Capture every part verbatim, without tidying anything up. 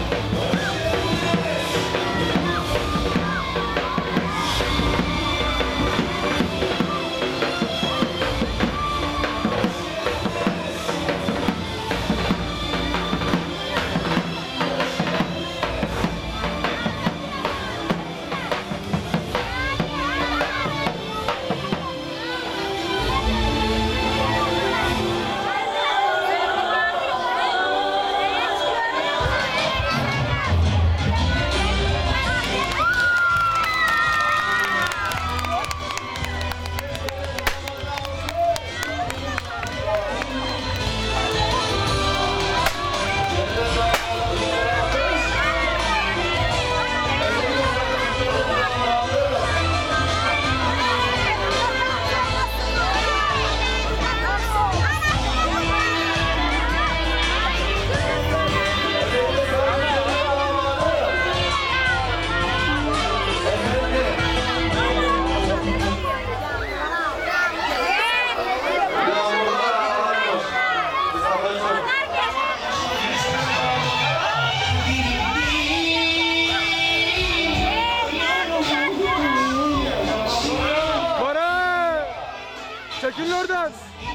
Çekilin oradan.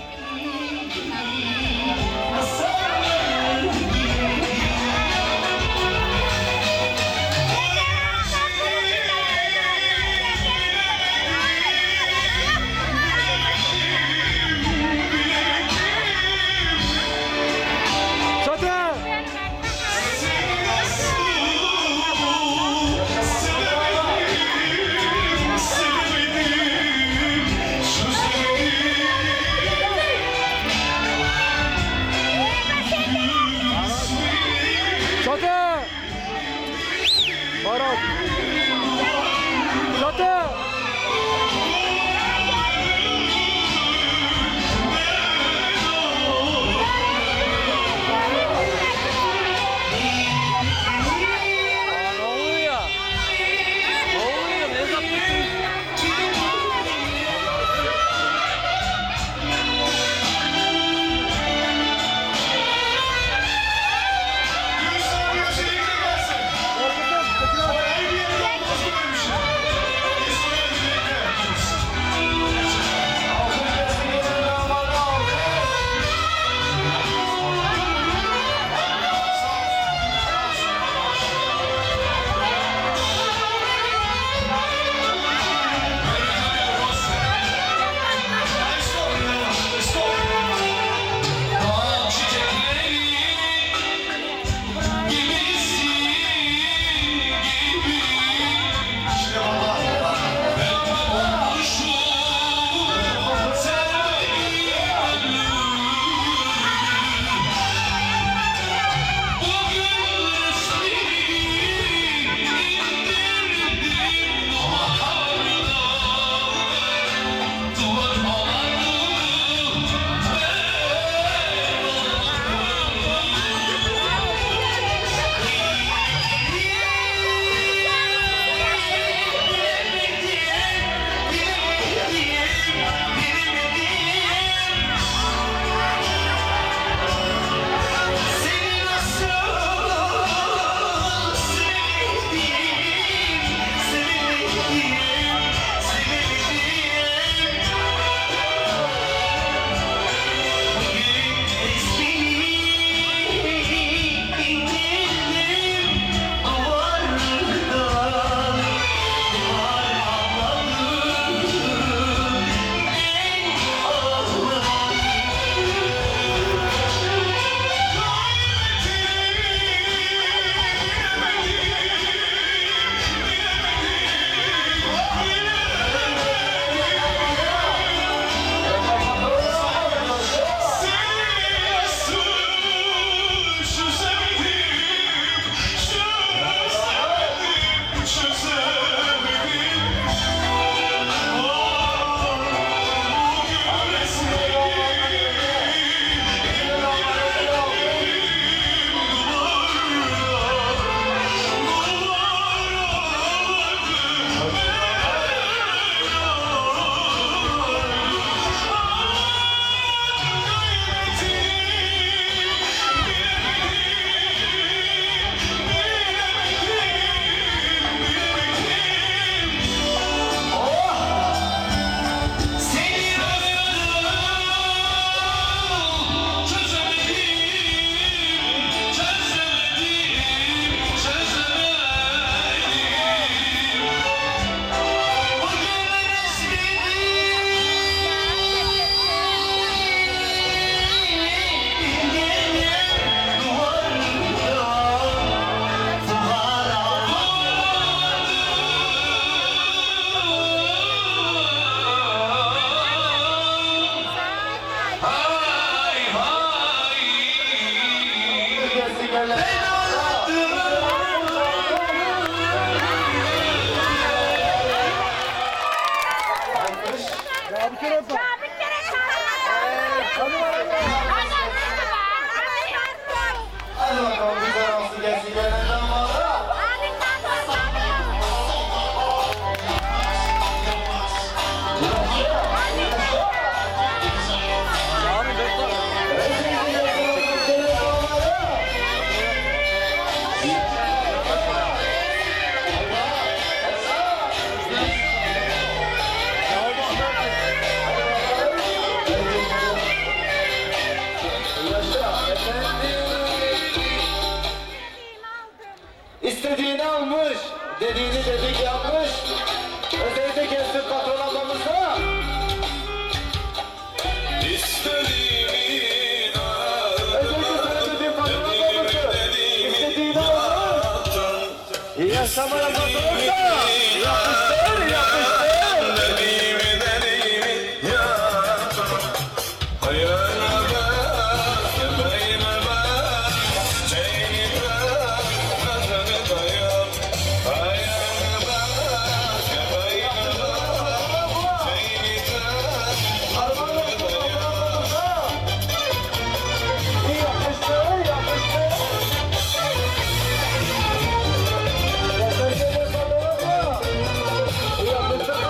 Barak. Çatı. İstediğini almış, dediğini dedik yapmış. Özellikle gelsin patron ablamıza. İstediğini al, Özellikle sana dediğim patron ablamızı. İstediğini almış. İyi yaşamaya patronsa. Yapıştır, yapıştır. dediğimi dediğimi yaptın. Hayalime bak, göbeğime bak, çiçeğini bırak, nazını da yap. Hayalime bak, göbeğime bak, çiçeğini bırak, nazını da yap. İyi yapıştır, yapıştır. Yaşasın patron abla. İyi yapıştır.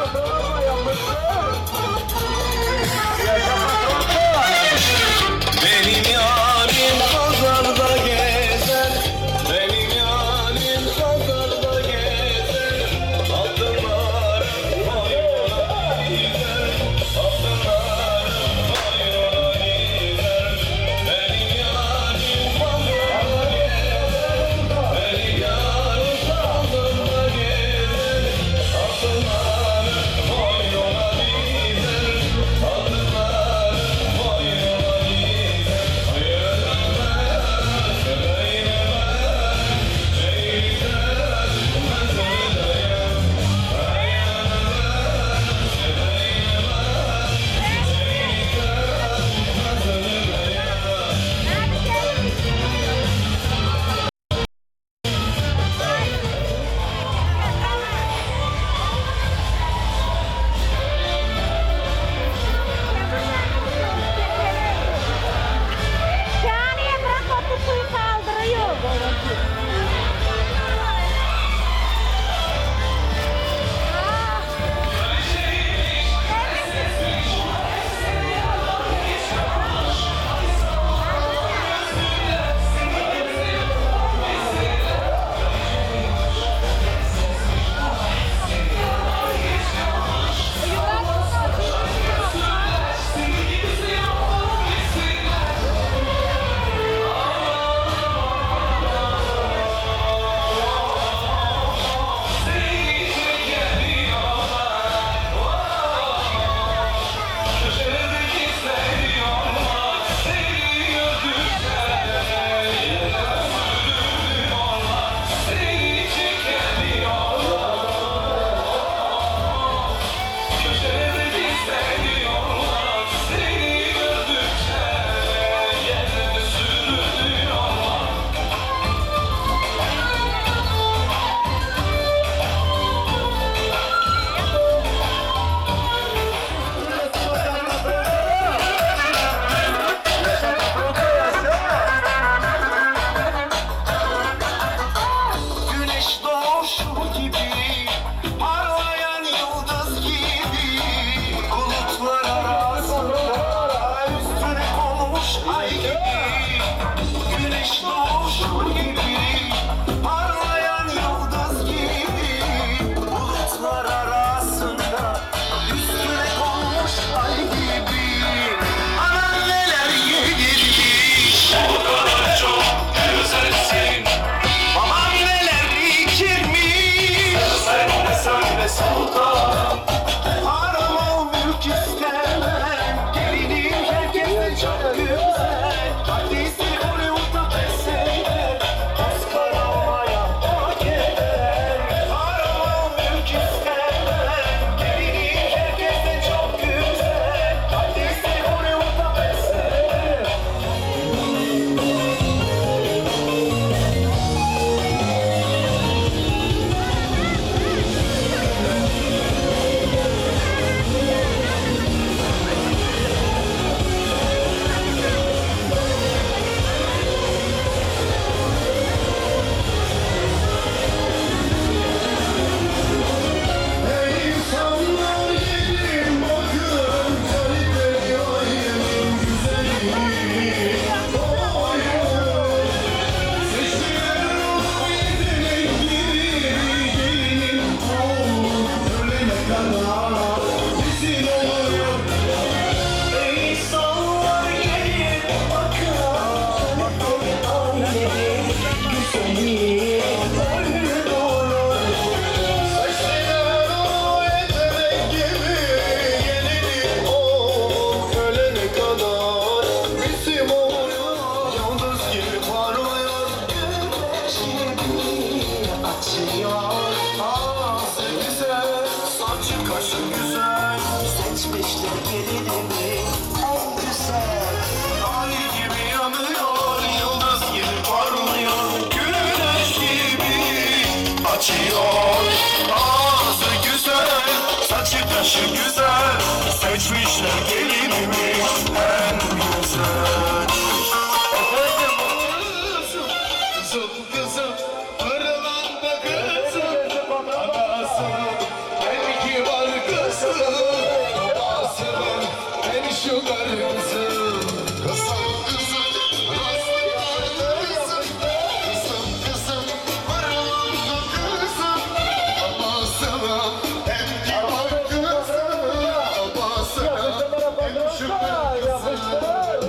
açıyor. Ağzı güzel, saçı başı güzel, seçmişler gelinimi en güzel. Efendim kızım, kızım kızım, pırlanta kızım, anasının en kibar kızım, babasının en şugar kızım. Kızım kızım, rastlar kızım, kızım kızım, pırlanta kızım, babasının en kibar kızım, babasının en şugar kızım.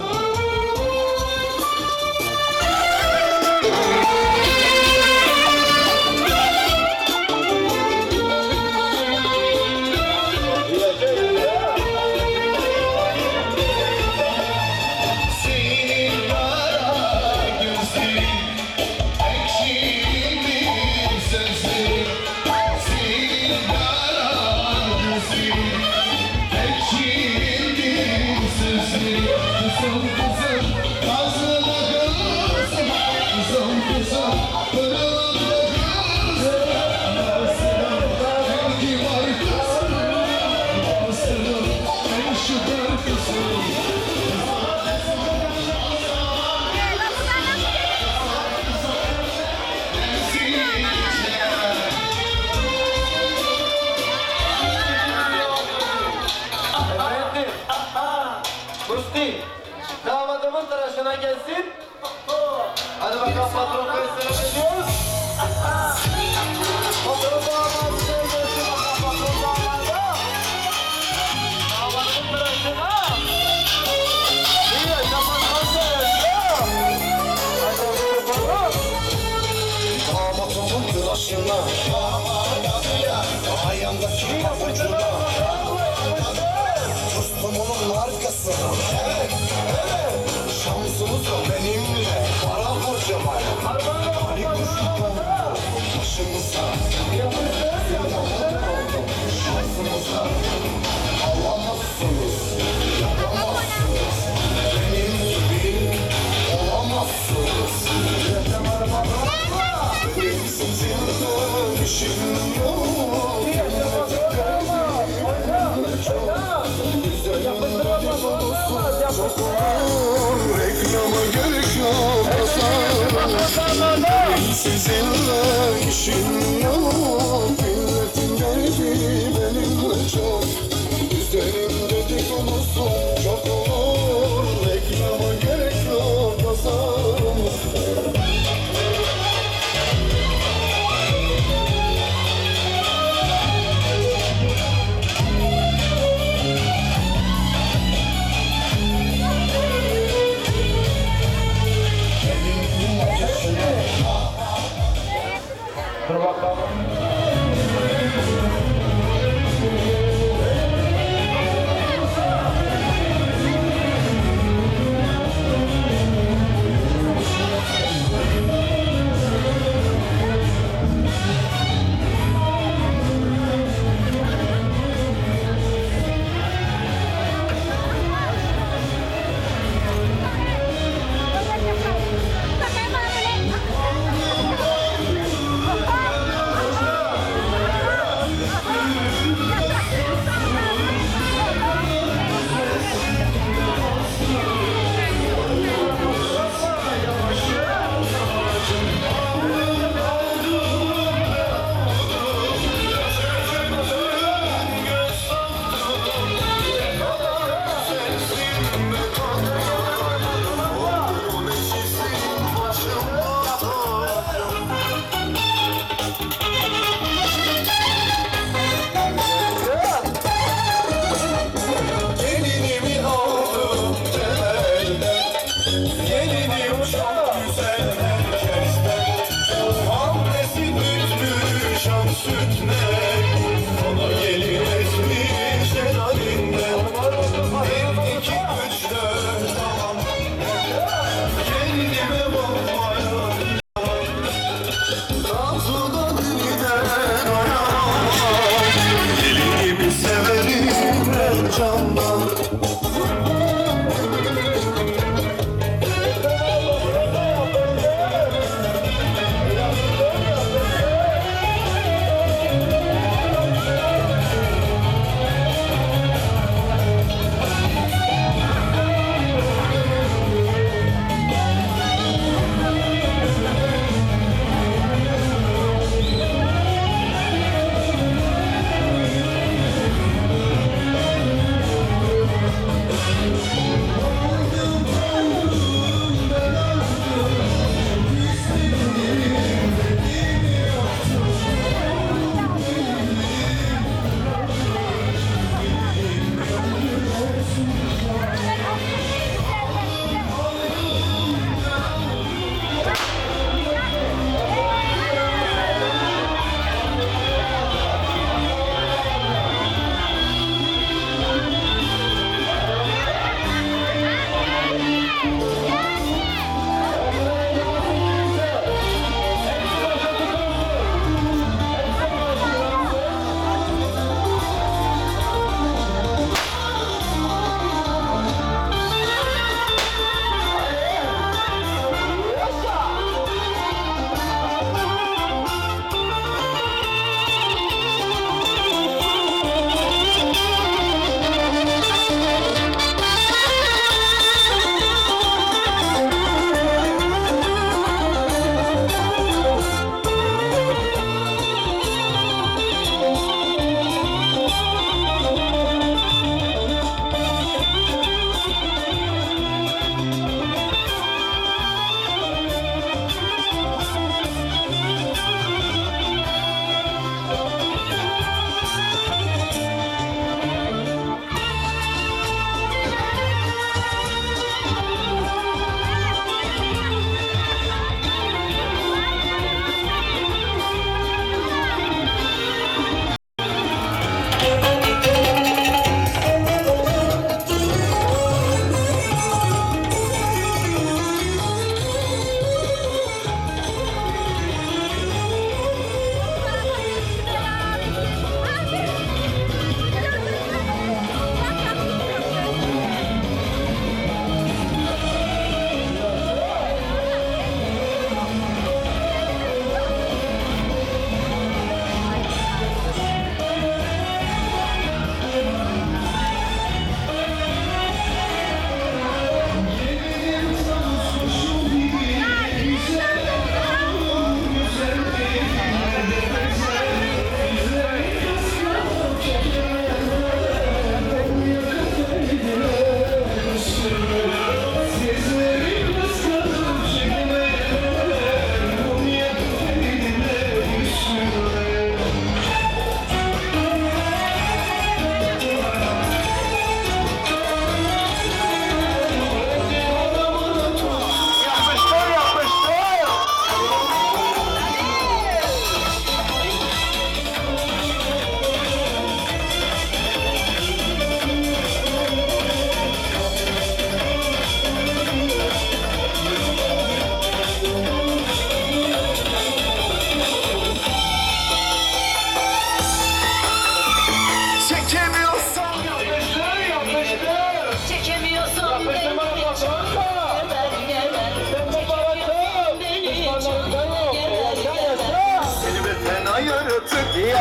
Senin kara gözlerin, ekşili sözlerin. Senin kara gözlerin, ekşili sözlerin. Kızım kızım, ağzına kızım, kızım kızım, pırlanta kızım, anasının en kibar kızım, babasının en şugar kızım. Efendim, Musti, damadımın tıraşına gelsin. Hadi bakalım patron kayısını ediyoruz. Patron damadına gelsin bakalım patron damadına. Damadımın tıraşına. İyi yaşamak hazır. Hadi bakalım. Damatımın tıraşına, ayağımdaki pabucuna, Rüstem'in arkasına, şansımız da benimle, para harcamaya, hani kuşluktan başımıza, şansımıza, alamazsınız, yapamazsınız, benim gibi olamazsınız. Benim sizinle işim yok. Reklama gerek yok. Benim sizinle işim yok. Milletin derdi benimle çok. Üzerim dedikodusu çok olur. Reklama gerek yok. Pazarım. Dur bakalım.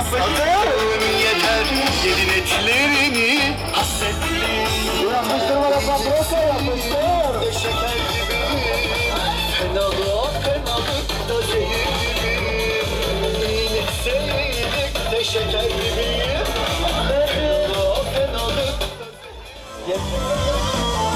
Satın yeter yedin etlerini hasretli. Yapıştırma da patrosa yapıştır. Ne şeker gibi fenalık fenalık da zehir gibi. İyilik de şeker gibi fenalık fenalık da zehir.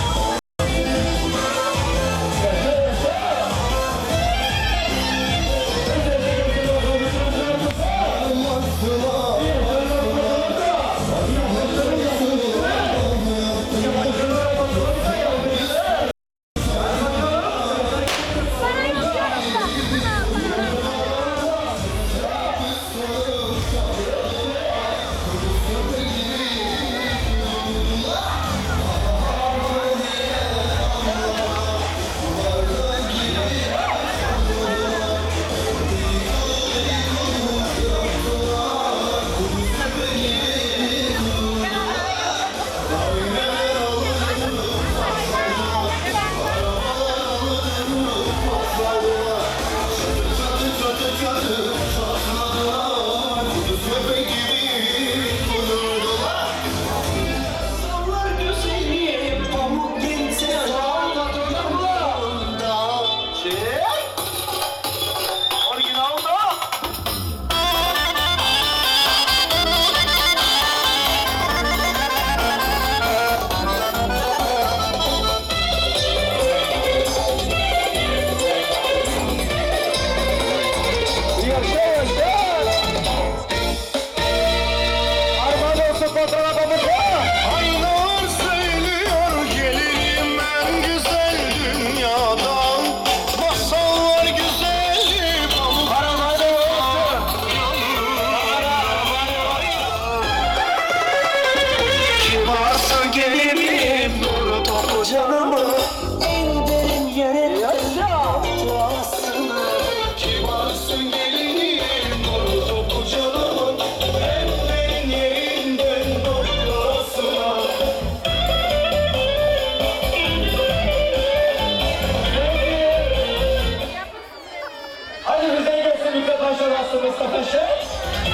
Aynalar söylüyor gelirim en güzel dünyadan. Masallar güzeli pamuk. Kibarsa gelirim nuru topu canımı en derin yerinden duasını. Kibarsın gelirim nuru topu canımın en derin yerinden duasını. Hadi bize gelsin mikrofon şurası Mustafa Şen.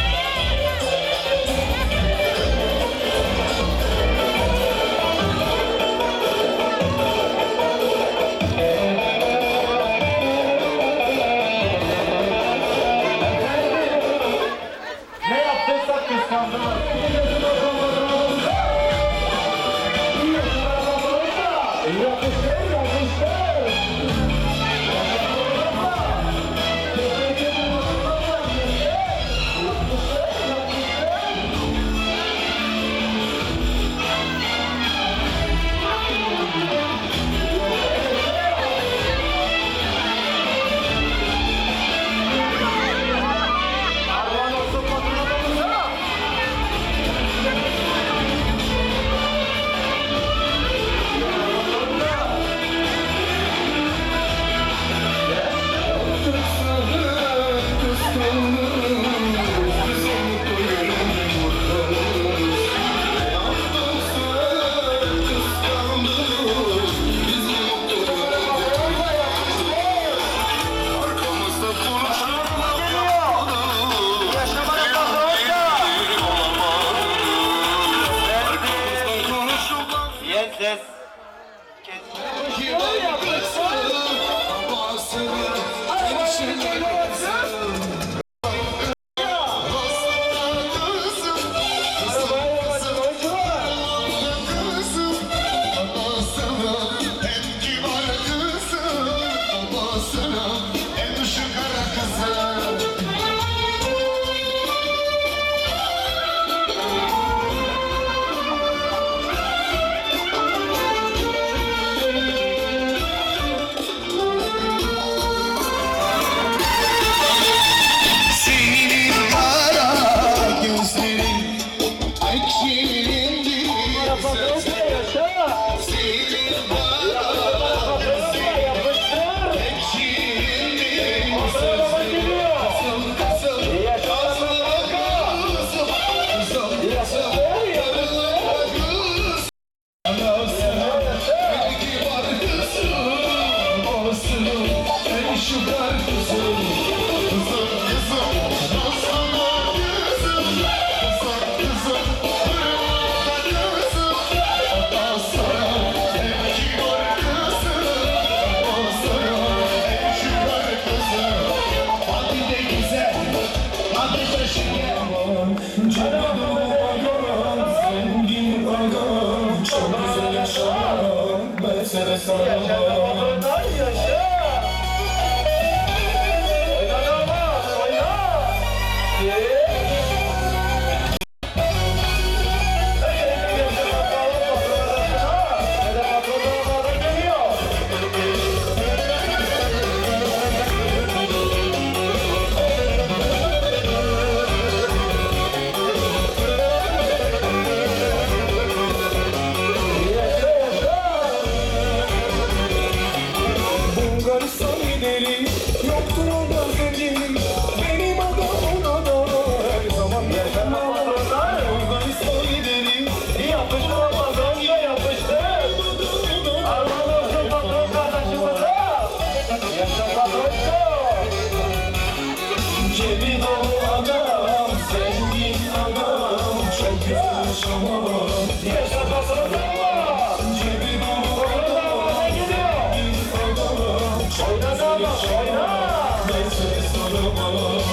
Ne yaptıysak kıskandılar. Yapıştır, yapıştır. sarılma. Yaşa. Oyna damat, oyna. Ye. Bulgaristan gideri, yoktur orada sevgilim. Benim adamın adamı her zaman yaşamam. Bulgaristan gideri, Yapıştır Ramazan, yine yapıştır. Armağan olsun patron kardeşimize. Yaşa patroncu. cebi dolu adam, zengin adam, çok güzel yaşamam. Yaşa patroncu. Cebi dolu adam, zengin adam, çok güzel yaşamam. Ben seni soramam.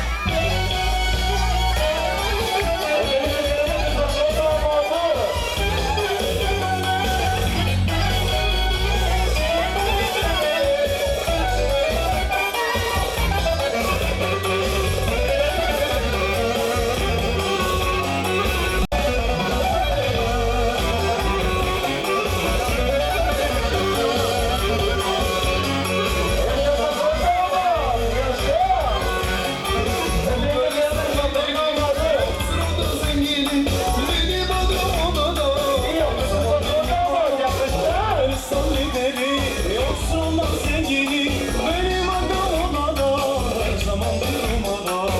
Zenginim, benim adamım adam. Bulgaristan gideri, yoksullar zengini. Benim adamım adam, her zaman benim adam.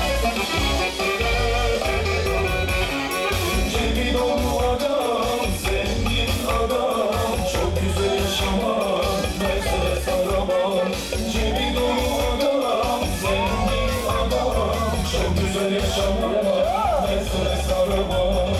Cebi dolu adam, zengin adam, çok güzel yaşamam, neyse saramam. Cebi dolu adam, zengin adam, çok güzel yaşamam, neyse saramam.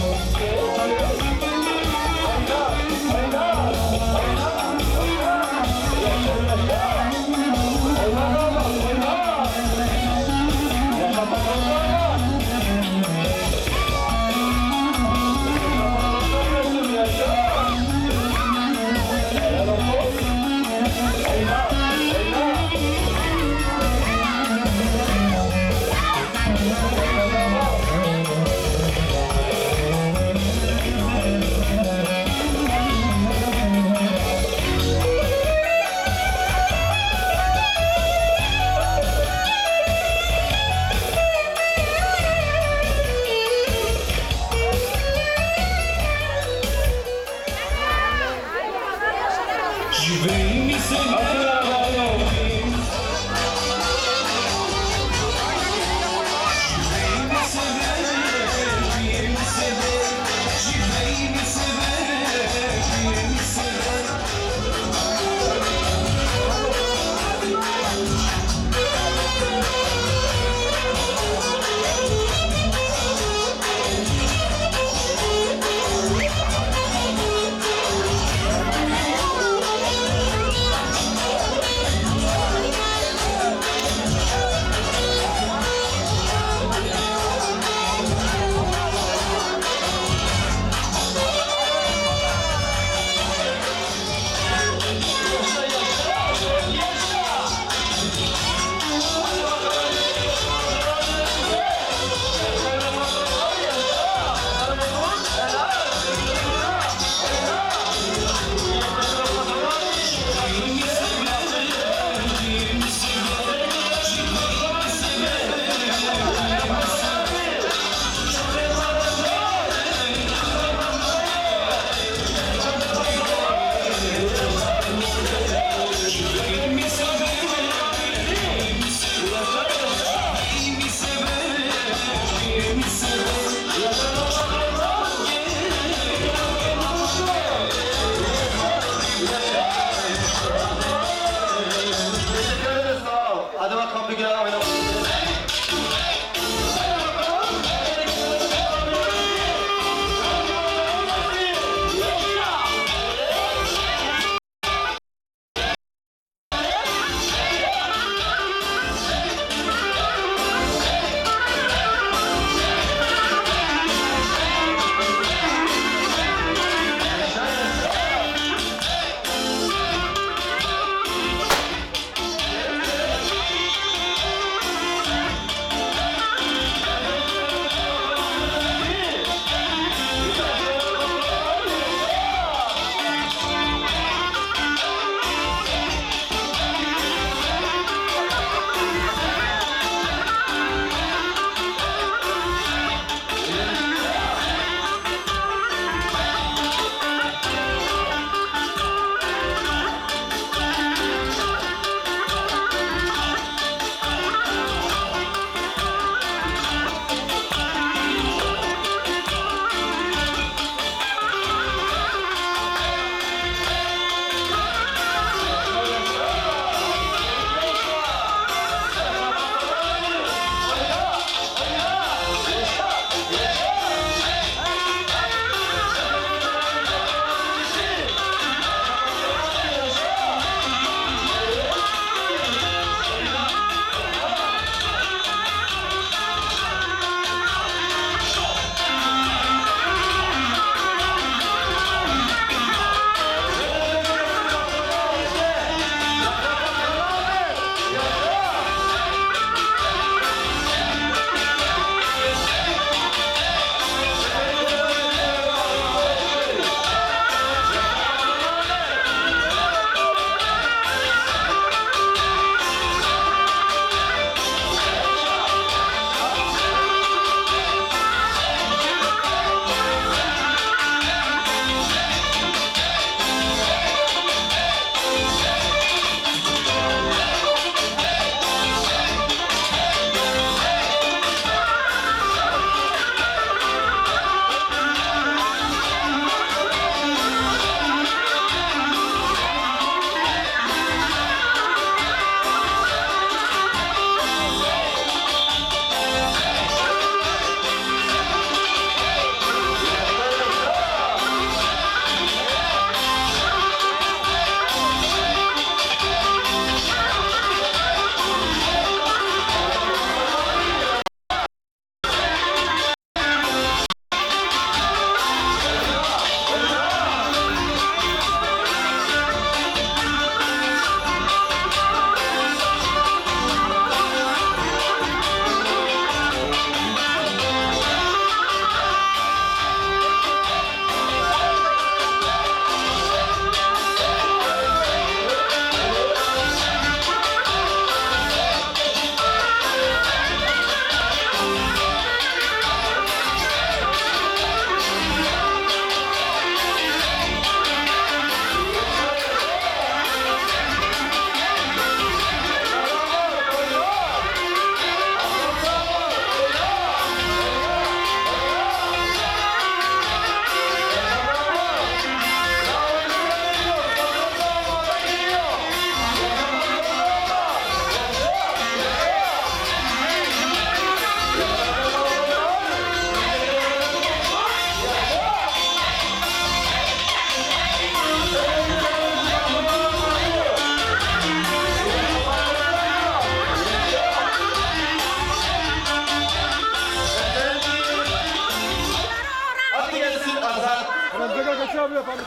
icabı yapalım.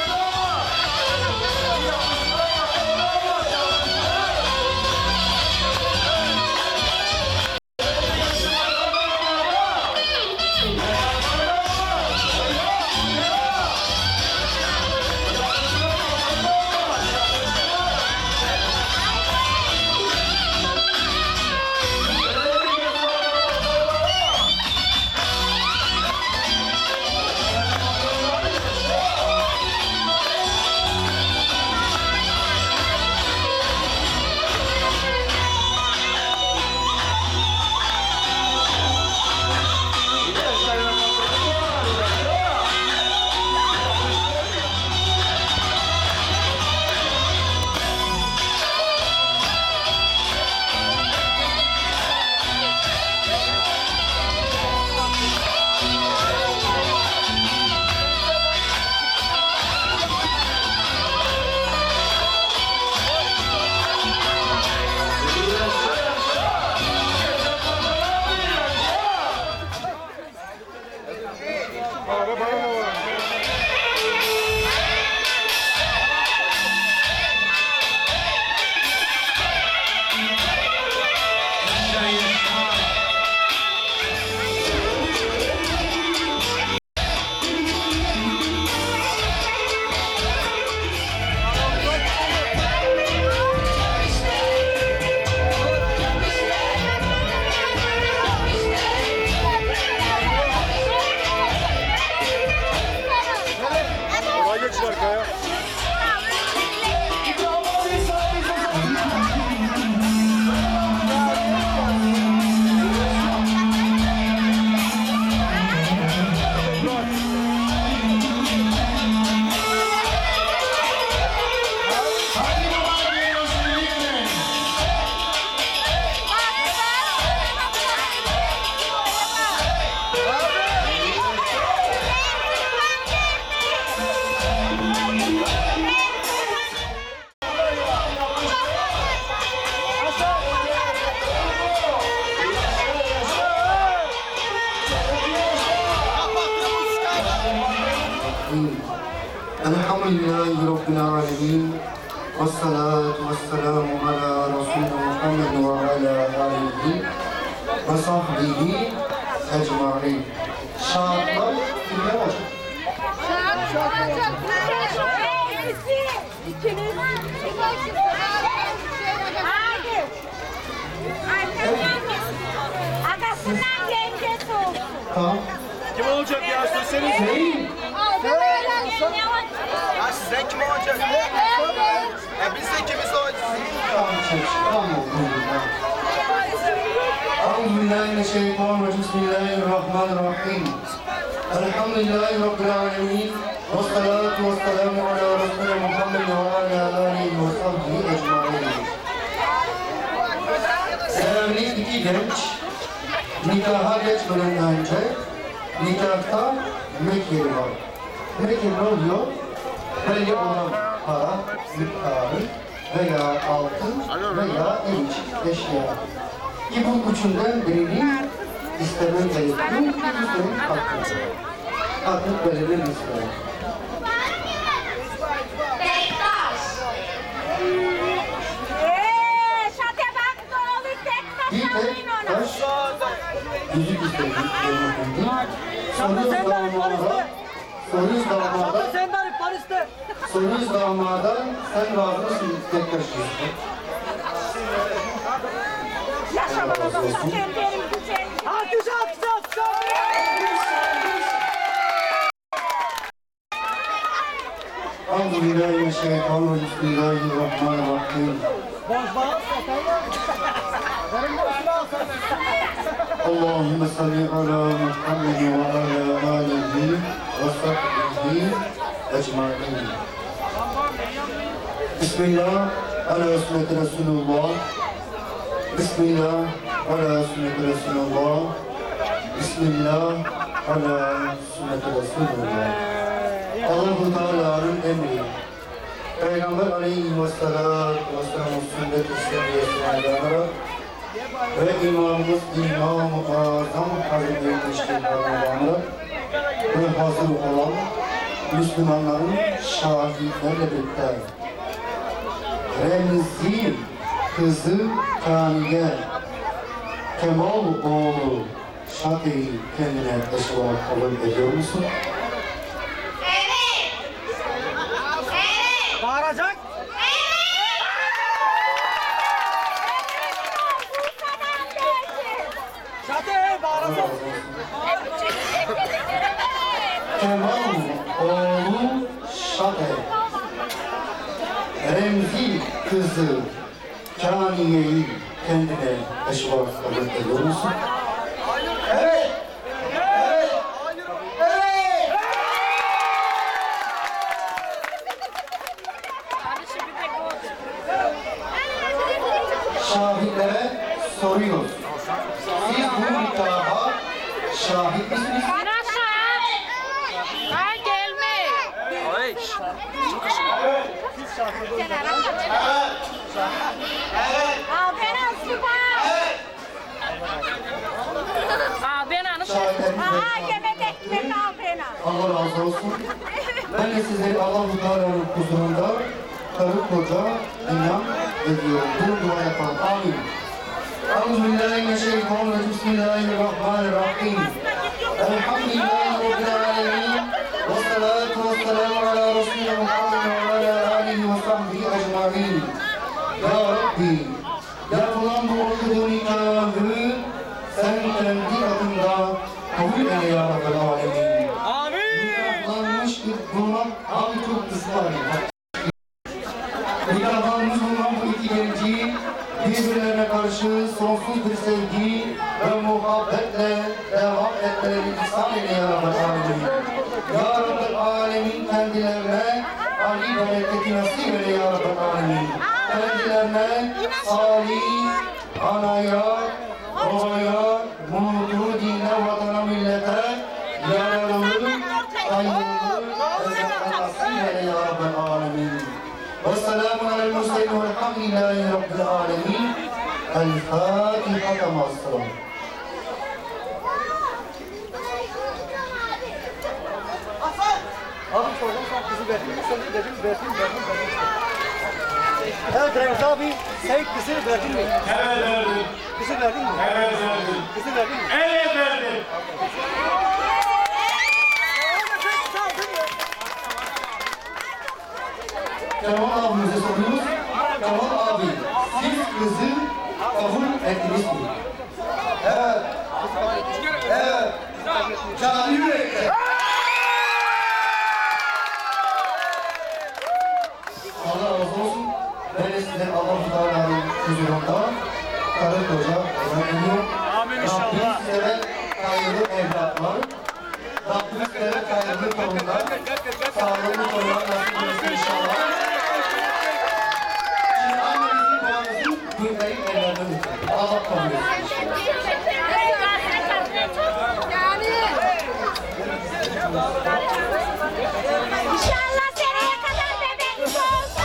الحمد لله رب العالمين والصلاة والسلام على رسول محمد وعلى آله وصحبه أجمعين. Şahatlar kimler olacak? Tamam. Kim olacak ya? Söyleseniz. Hey! Ya sizden kim olacak? Ya biz de kimiz olacağız? Tamam çek. Tamam oldu. أعوذ بالله من الشيطان الرجيم بسم الله الرحمن الرحيم الحمد لله رب العالمين والصلاة والسلام على رسول محمد وعلى آله وصحبه أجمعين. Sevgili iki genç nikaha geçmeden önce nikahta mekir var. Mekir ne oluyor? Belli olan para miktarı veya altın veya eş, eşya. Ki bu üçünden birini istemen gerekiyor, ikincisi hakkı. Hakkı belirli ister. Bir tek taş, yüzük istedik, soruyoruz damada, soruyoruz damada, soruyoruz damada, sen razı mısın tek taş istedik? Alkış alkış alkış. Euzubillahimineşşeytanirracim. Bismillahirrahmanirrahim. Allahümme salli ala Muhammed ve ala alihi ve sahbihi ecmaîn. Bismillah ala sünneti Resulullah. Bismillah ala sünneti Resulullah. Bismillah ala sünneti Resulullah. Allah-u Teala'nın emri. Peygamber aleyhisselatü vesselam'ın sünnet-i seviyesine dayanarak ve imamımız İmam-ı Azam Hazretleri Teşkilatına dayanarak ve hazır olan Müslümanların şahitlerle birlikte Remzi kızı Kaniye Kemal oğlu Şate'yi kendine eş olarak kabul ediyor musun? Bağıracak. Şate bağıracak. Kemal oğlu Şate Remzi kızı Kaniye'yi kendine eş olarak kabul ediyor musun? Evet! Evet! Evet! Şahitlere soruyoruz. Siz bu nikaha şahit misiniz? Ben gelme. Şahitleriniz Allah razı olsun. Ben de sizleri Allah-u Teala'nın huzurunda karı koca inan ediyorum. Bunu dua yapalım. Amin. Euzubillahimineşşeytanirracim. Bismillahirrahmanirrahim. Elhamdülillahi Rabbil alemin. Ve salatu ve selamu ala Resulü Muhammed ve ala alihi ve sahbihi ecma'in. Ya Rabbi, yapılan bu okuduğu nikahı sen kendi adında kabul eyle ya Rabbel alemin. Nikahlanmış bir bulunan abi çok ısmarlayın. Nikahlanmış bulunan bu iki genci birbirlerine karşı sonsuz bir sevgi ve muhabbetle devam etmeleri ihsan eyle ya Rabbel alemin. Ya Rabbel alemin kendilerine Ali bereketi nasip eyle ya Rabbel alemin. Kendilerine salih, anaya, babaya, mutlu dine, vatana, millete, yararlı, hayırlı, ezberden nasip eyle ya Rabbel alemin. Ve selamun alel murselin velhamdülillahi Rabbil alemin. El-Fatiha ma'as-salam. Abi soracağım sen kızı verdin mi? Sen dedim verdim verdim verdim. Evet Remzi abi sen kızı verdin mi? Evet verdim. Kızı verdin mi? Evet verdim. Kızı verdin mi? Evet verdim. Kemal abimize soruyoruz. Kemal abi, siz kızı kabul ettiniz mi? Evet. Evet. Canı yürekle. Allah razı olsun. Ben de sizden Allah-u Teala'nın huzurunda karı koca öğreniyor. Amin inşallah. Rabbim sizlere hayırlı evlatlar, Rabbim sizlere hayırlı torunlar, sağlıklı torunlar nasip etsin inşallah. Şimdi annenizin babanızın gönderip evlerden lütfen. Allah kabul etsin İnşallah seneye kadar bebeğiniz olsun.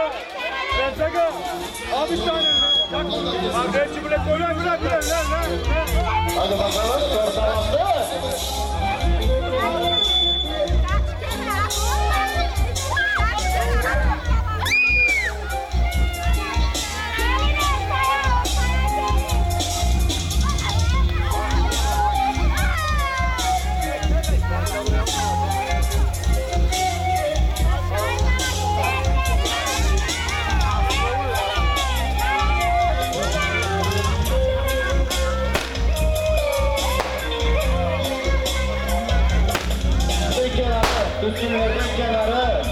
Rezzaka. Abi bir tane. Abi belki bile koyuyor. Bırak bırak. Hadi bakalım. Dört tarafta. Türkçülerden kenarı.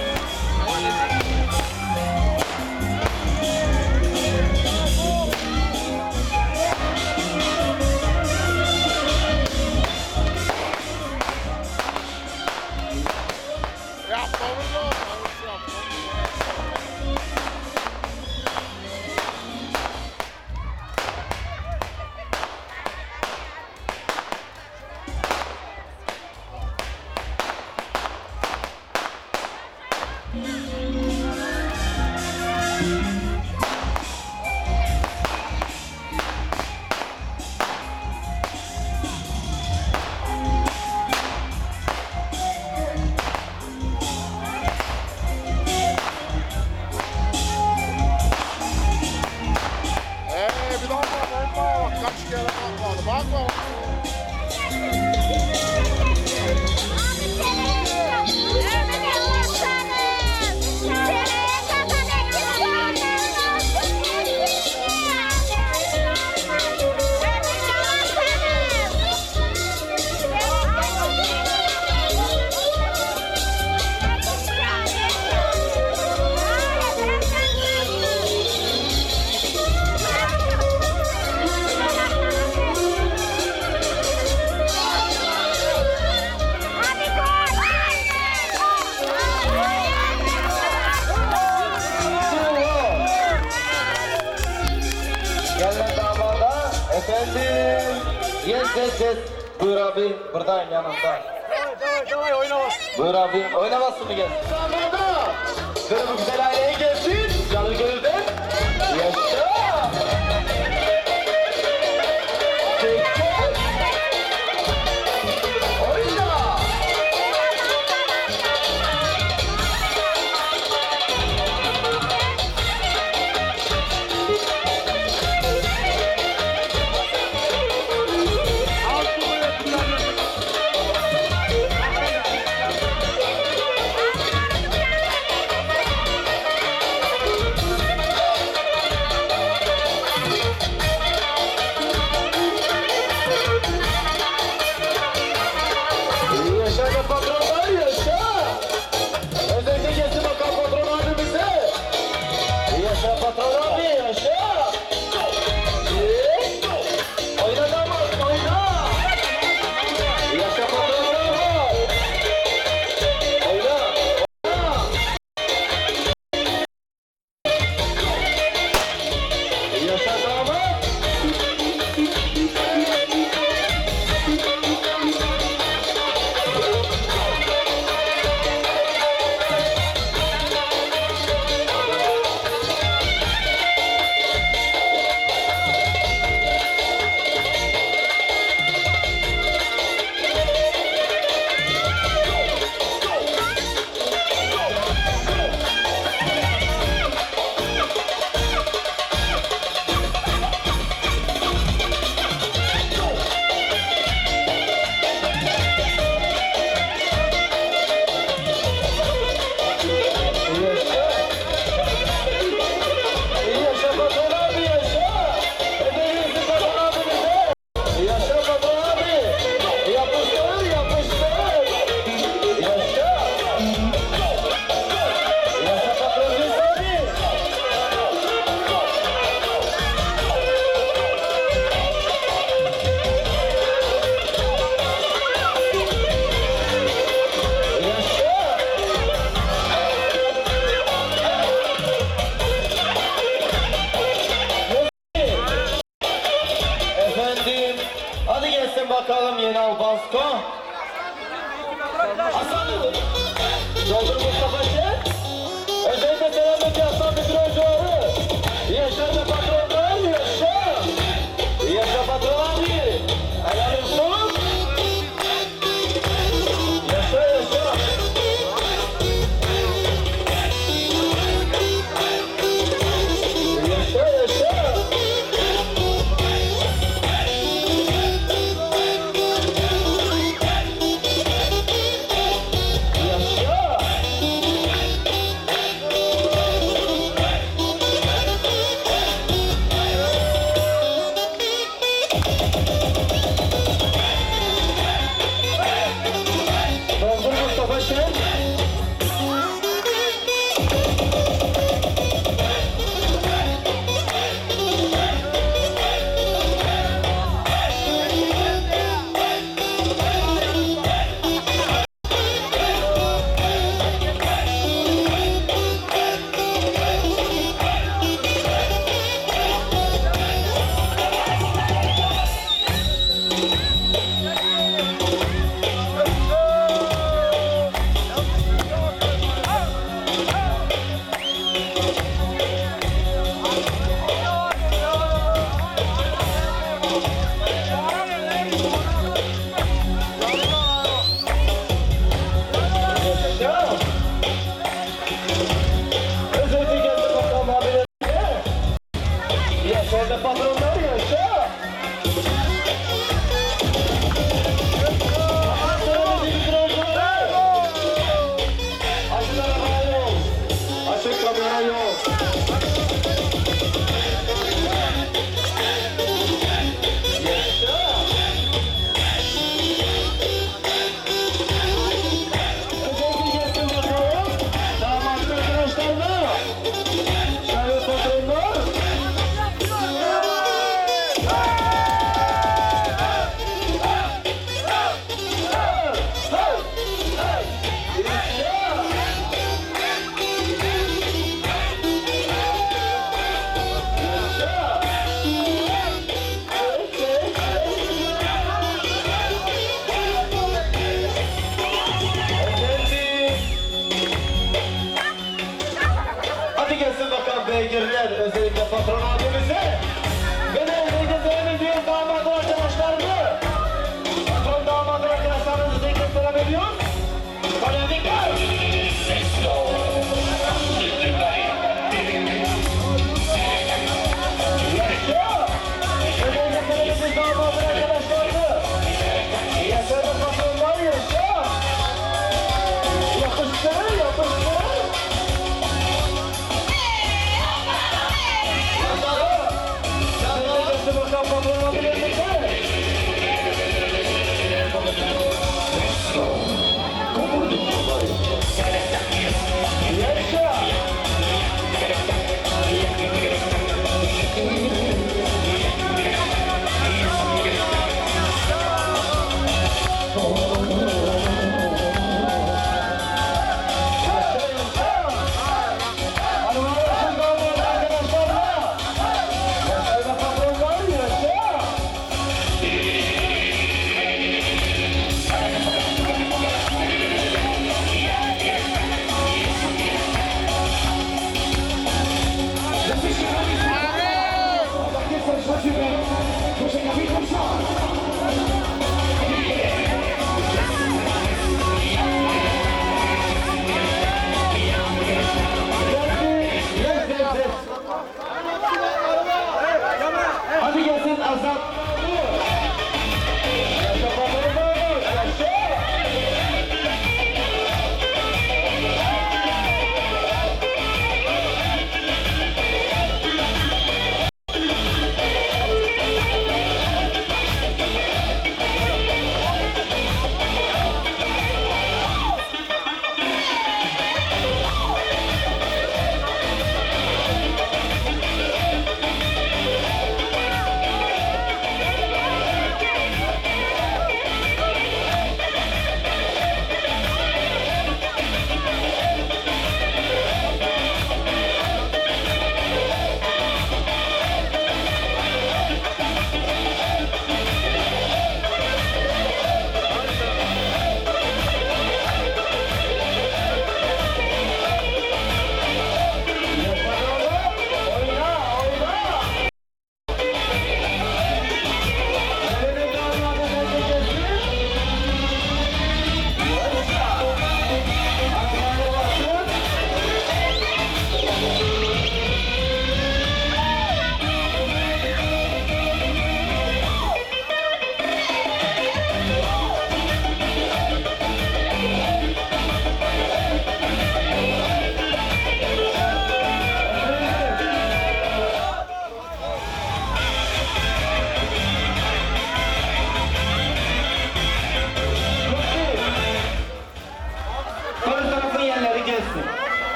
Efendim, yes yes yes. Buyur abi, buradayım yanımda. Davay davay oynamaz. Buyur abi, oynamazsın mı gel? Zamanda, kırmızı güzel aileye gelsin, canı gönülden. Yaşa! Çekil! Oyna! geliyor. Yaşa. Özellikle gelsin bakalım. Damatlı arkadaşlarla. Şöyle patronlar. Hadi gelsin bakalım beygirler, özellikle patron abimize.